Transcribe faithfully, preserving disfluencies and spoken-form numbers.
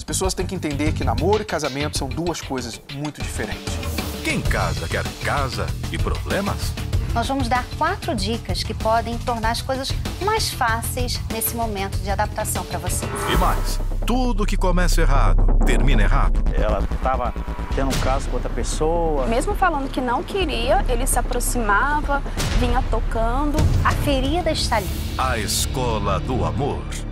pessoas têm que entender que namoro e casamento são duas coisas muito diferentes. Quem casa quer casa e problemas? Nós vamos dar quatro dicas que podem tornar as coisas mais fáceis nesse momento de adaptação para vocês. E mais, tudo que começa errado, termina errado. Ela estava tendo um caso com outra pessoa. Mesmo falando que não queria, ele se aproximava, vinha tocando. A ferida está ali. A Escola do Amor.